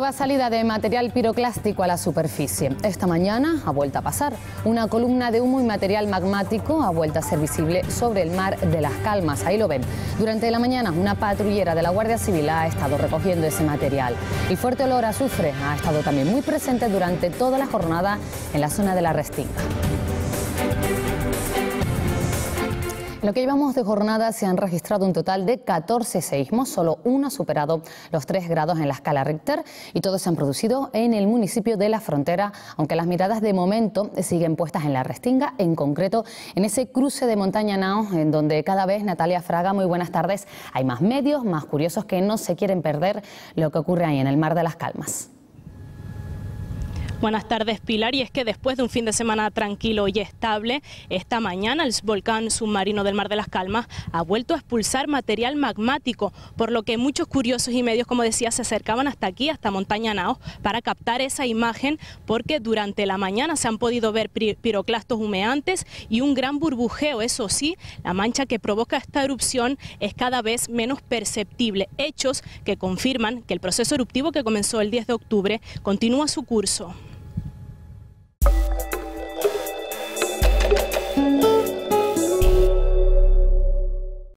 Nueva salida de material piroclástico a la superficie. Esta mañana ha vuelto a pasar. Una columna de humo y material magmático ha vuelto a ser visible sobre el mar de Las Calmas. Ahí lo ven. Durante la mañana, una patrullera de la Guardia Civil ha estado recogiendo ese material. El fuerte olor a azufre ha estado también muy presente durante toda la jornada en la zona de la Restinga. En lo que llevamos de jornada se han registrado un total de 14 seísmos, solo uno ha superado los 3 grados en la escala Richter y todos se han producido en el municipio de La Frontera, aunque las miradas de momento siguen puestas en la Restinga, en concreto en ese cruce de Montaña-Nao, en donde cada vez, Natalia Fraga, muy buenas tardes, hay más medios, más curiosos que no se quieren perder lo que ocurre ahí en el mar de Las Calmas. Buenas tardes, Pilar, y es que después de un fin de semana tranquilo y estable, esta mañana el volcán submarino del Mar de Las Calmas ha vuelto a expulsar material magmático, por lo que muchos curiosos y medios, como decía, se acercaban hasta aquí, hasta Montaña-Nao, para captar esa imagen, porque durante la mañana se han podido ver piroclastos humeantes y un gran burbujeo. Eso sí, la mancha que provoca esta erupción es cada vez menos perceptible, hechos que confirman que el proceso eruptivo que comenzó el 10 de octubre continúa su curso.